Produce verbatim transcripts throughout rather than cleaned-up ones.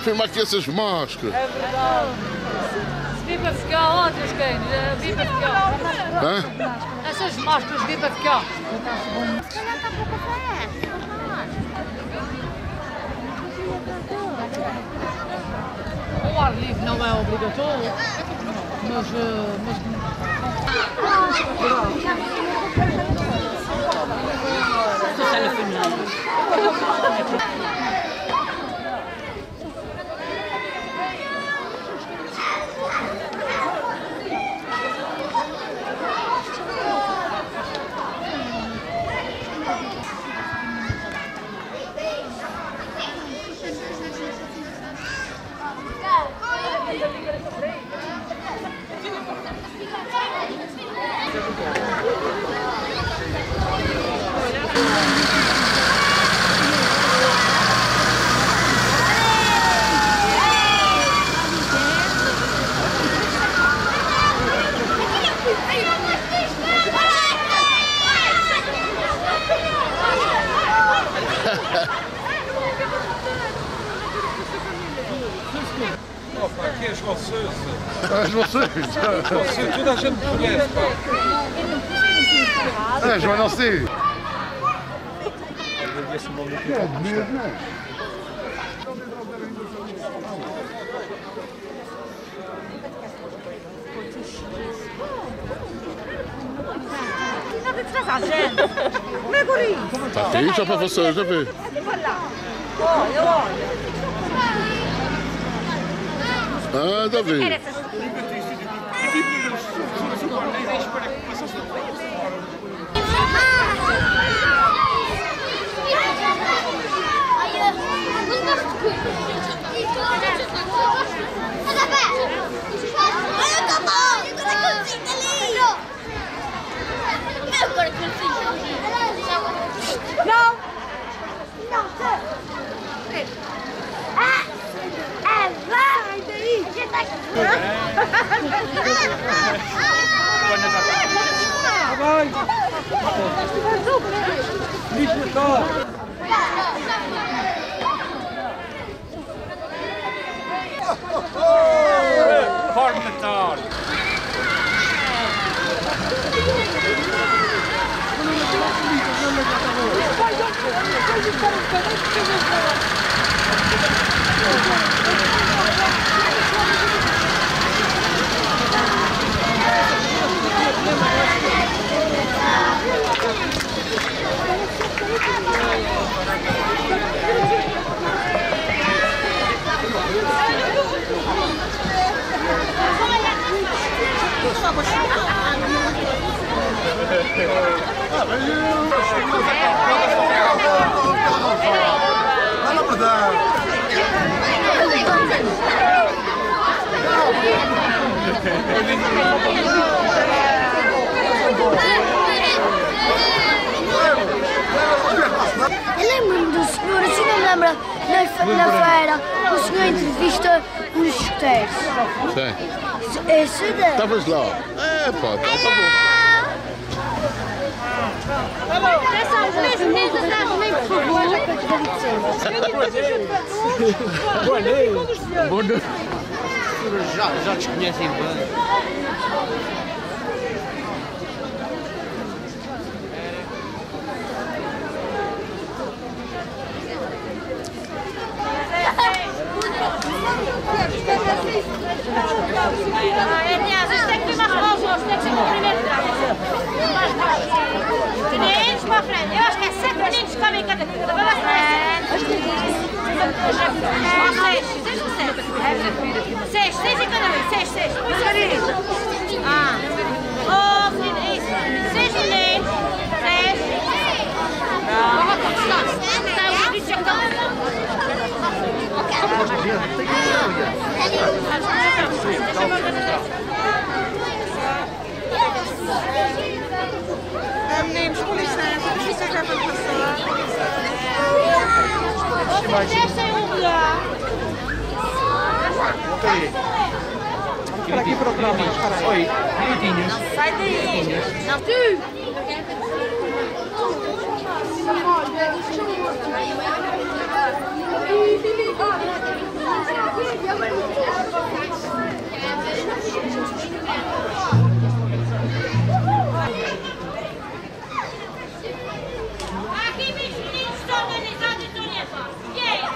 filmar aqui essas máscaras. É verdade. Vi para ficar, ó, Deus quem, vi para ficar. Hã? Essas máscaras vi para ficar. O ar livre não é obrigatório, mas... mas... Opa, aqui é as vocês. As vocês? Você, toda a gente conhece, pá. É, João, não sei. Está fixe para vocês, já vê. Olha, olha. Ah, já vê. Não! Não, sai! Ah! É, vai daí! Já tá aqui! Vai! Lixa só! Forma Natal! Eu lembro-me do senhor, assim não me lembra, na, na feira, o senhor entrevista os escuteiros. Sim. Esse daí. Estavas lá. É, pá, tá bom. Essas três meninas atrás de mim, por favor. Boa noite! Boa noite. Já, já te conhecem bem. Aliás, isto tem que ter mais rosa, isto tem que ser o primeiro trago. Mais rosa. Meninos para a frente. Eu acho que é sete meninos que comem cada coisa. Vamos lá, seis. Seis ou sete? Seis, seis em cada vez. Seis, seis. Ah. Oh, filha, isso. Seis meninos. Seis. Está o vídeo já está. Meninos, com licença, as visitas já vão passar. Vocês têm um lugar. Vamos para aqui para o programa. Oi, minutinhos. Sai daí. Não, tu. Olha, Aqui, meus meninos estão organizados e estão nervosos. E aí?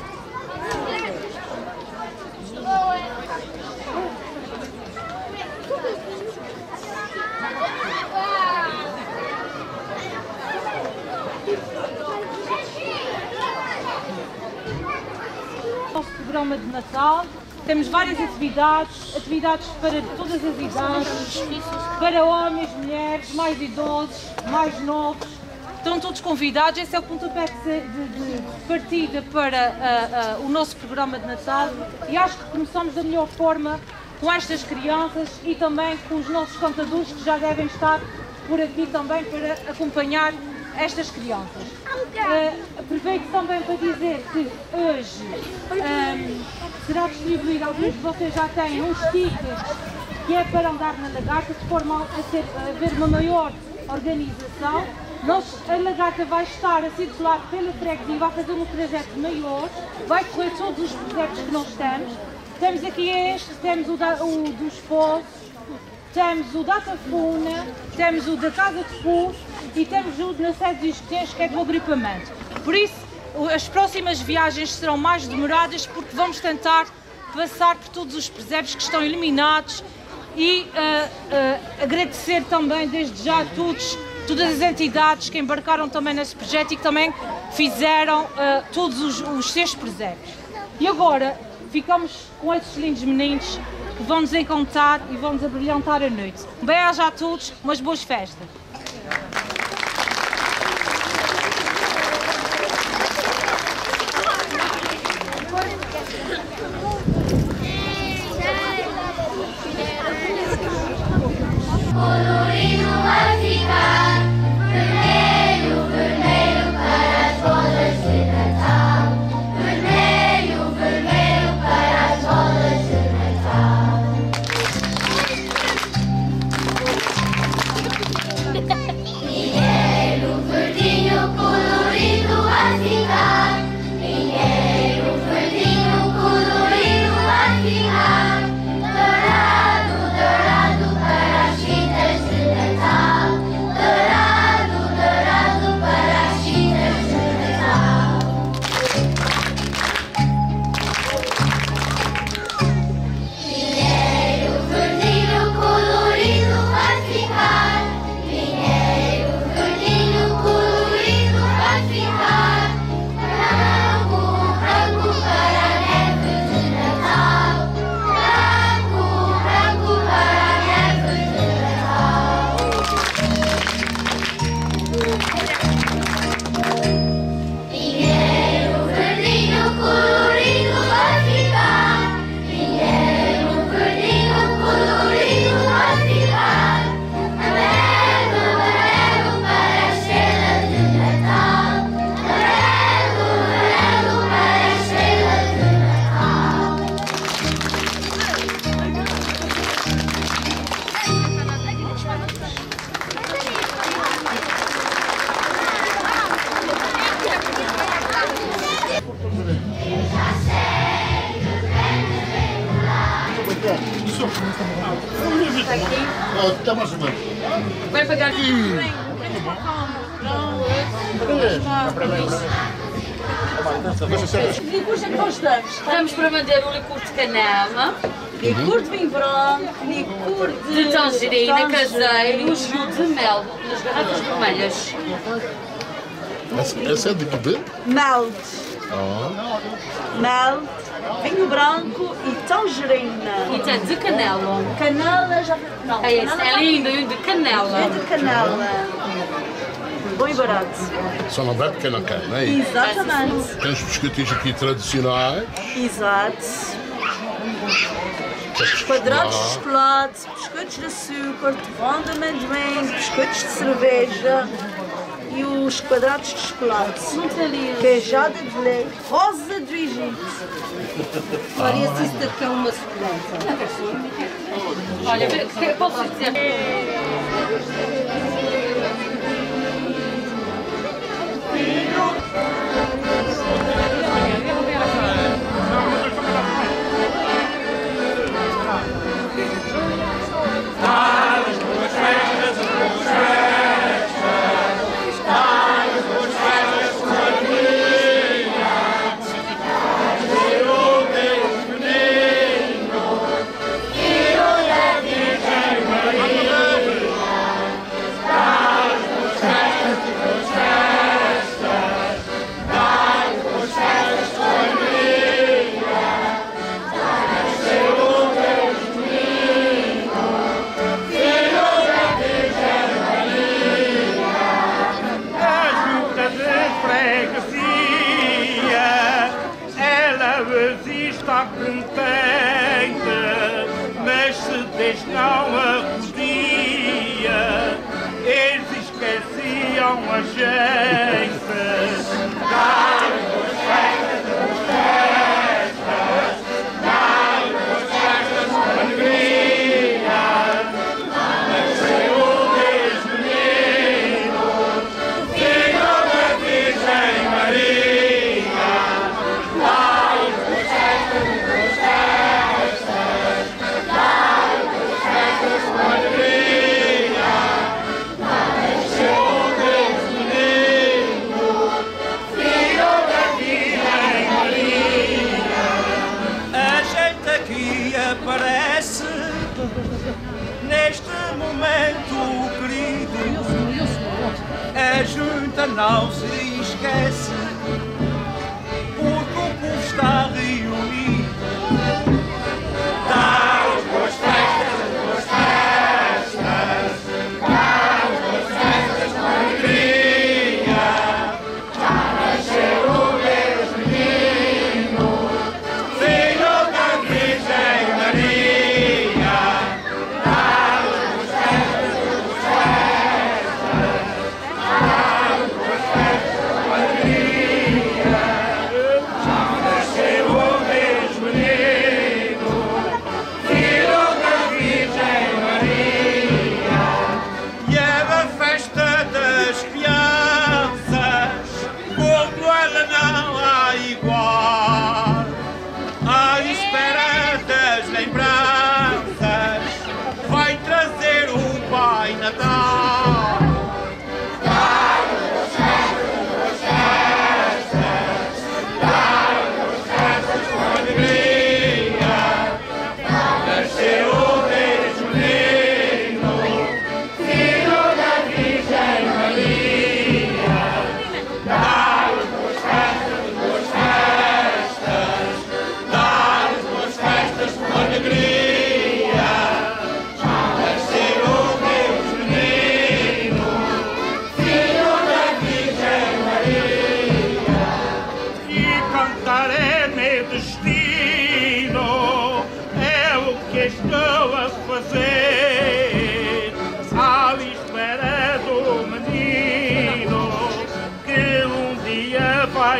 Nosso programa de Natal, temos várias atividades, atividades para todas as idades, para homens, mulheres, mais idosos, mais novos. Estão todos convidados, esse é o pontapé de, de, de partida para uh, uh, o nosso programa de Natal e acho que começamos da melhor forma com estas crianças e também com os nossos contadores que já devem estar por aqui também para acompanhar estas crianças. Uh, aproveito também para dizer que hoje um, será distribuído, alguns de vocês já têm uns stickers que é para andar na lagarta, de forma a, ser, a haver uma maior organização. Nós, a lagarta vai estar a circular pela freguesia, vai fazer um trajeto maior, vai correr todos os projetos que nós temos. Temos aqui este, temos o, da, o dos Poços, temos o da Tafuna, temos o da Casa de Pus e temos o na sede dos Esquetes, que é do agrupamento. Por isso, as próximas viagens serão mais demoradas porque vamos tentar passar por todos os presépios que estão eliminados e uh, uh, agradecer também desde já a todos, todas as entidades que embarcaram também nesse projeto e que também fizeram uh, todos os, os seus presépios. E agora ficamos com esses lindos meninos que vão nos encantar e vão nos abrilhantar a noite. Um beijo a todos, umas boas festas. Colorido vai ficar vermelho, vermelho para as bolas de Natal. Vermelho, vermelho para as bolas de Natal. Pinheiro verdinho colorido vai ficar. Pinheiro verdinho colorido vai ficar. Dourado, dourado para as fitas de Natal. Dourado, dourado para as fitas de Natal. Pinheiro verdinho colorido vai ficar. Pinheiro verdinho colorido vai ficar. Branco, branco para a neve de Natal. Branco, branco para a neve de Natal. Pinheiro verdinho colorido vai ficar. Pinheiro verdinho colorido vai ficar. Amarelo, amarelo para a estrela de Natal. Amarelo, amarelo para a estrela de Natal. Está mais ou menos. Vai pagar. Licores é que nós damos? Estamos para vender o licor de canela, Licor de vinho branco, licor de, de tangerina tangerina, caseiro e o jus de mel nas garrafas vermelhas. Essa, essa é de que bem? mel, Ah, mel, vinho branco e tangerina. E tem de canela. Canela já não. É esse, canela é lindo, e de canela. É de canela. Bom e barato. só não bebe quem não quer, não é isso? Exatamente. Tem os biscoitinhos aqui tradicionais. Exato. Quadrados de chocolate, biscoitos de açúcar, torrão de amendoim, biscoitos de cerveja e os quadrados de chocolate. Queijada de leite, rosa do Egito. Parece isto daqui é uma suculenta. Olha, que- posso dizer? está contente, mas se Deus não acudia, eles esqueciam a gente. Dá-lhe boas festas, boas festas, dá-lhe boas festas com alegria. Nasceu o Deus menino, filho da Virgem Maria. Dá-lhe boas festas, boas festas, dá-lhe boas festas com alegria. Nasceu o Deus menino, filho da Virgem Maria. A gente aqui aparece neste momento querido, a junta não se esquece, porque o povo está reunido. Dá-lhes boas festas, boas festas, dá-lhes boas festas com alegria. Já nasceu o Deus menino, filho da Virgem Maria. Dá-lhes boas festas, boas festas, dá-lhes boas festas com alegria. Já nasceu o Deus menino, filho da Virgem Maria. E é da festa das crianças, como ela não há igual. À espera das lembranças, vai trazer o Pai Natal. Dá-lhe boas festas, boas festas, dá-lhe boas festas com alegria. Nasceu o Deus menino, filho da Virgem Maria. Dá-lhe boas festas, boas festas, dá-lhe boas festas com alegria. Já nasceu o Deus menino, filho da Virgem Maria. E cantar é meu destino, é o que estou a fazer, à espera do menino que um dia vai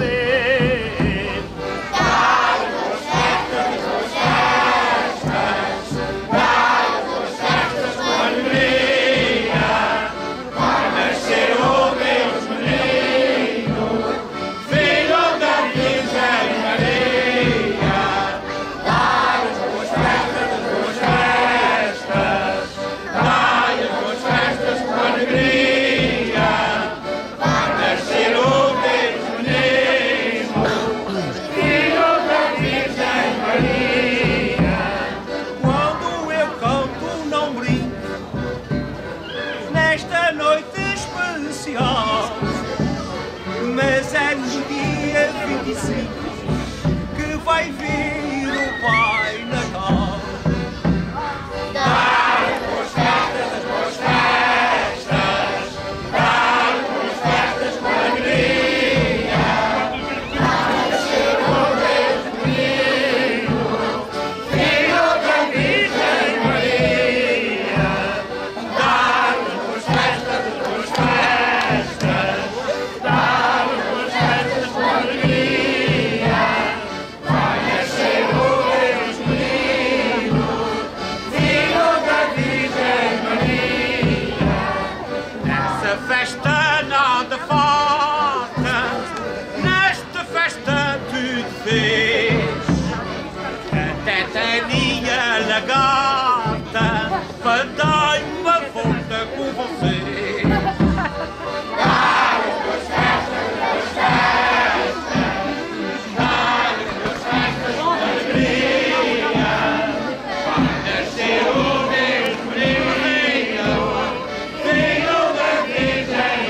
nascer. Dá-lhe boas festas, boas festas, dá-lhe boas festas com alegria. Vai nascer o Deus menino, filho da Virgem Maria. Dá-lhe boas festas, boas festas, dá-lhe boas festas com alegria. Vai nascer o Deus menino, filho da Virgem Maria. Quando eu canto não brinco, nesta noite especial, mas é no dia vinte e cinco que vai vir o Pai Natal. Dá-lhe boas festas, boas festas, dá-lhe boas festas com alegria. Nasceu o Deus menino, filho da Virgem Maria. Dá-lhe boas festas, boas festas, dá-lhe boas festas com alegria. Vai nascer o Deus menino, filho da Virgem Maria. Nessa festa nada falta, nesta festa tudo fez. Até Tania Lagarta para dar uma volta com você. Dá-lhe boas festas, boas festas, dá-lhe boas festas com alegria. Vai nascer o Deus menino, filho da Virgem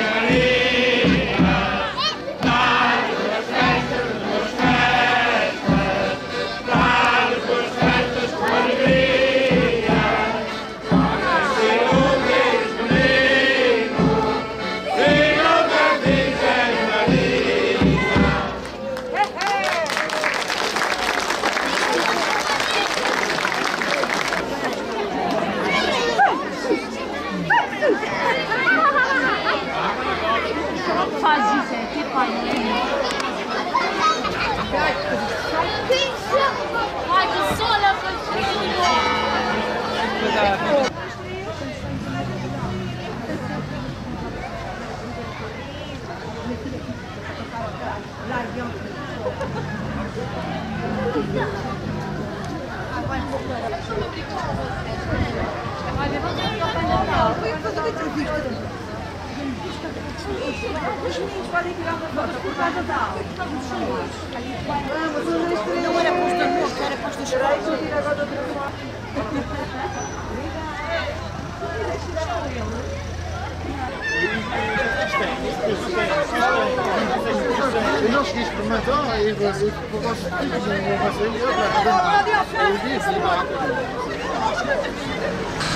Os meninos podem tirar uma foto por causa da aula. Não era posto a boca, era posto a chorar. Eu não cheguei a experimentar, e eu gosto de não vou fazer, eu disse,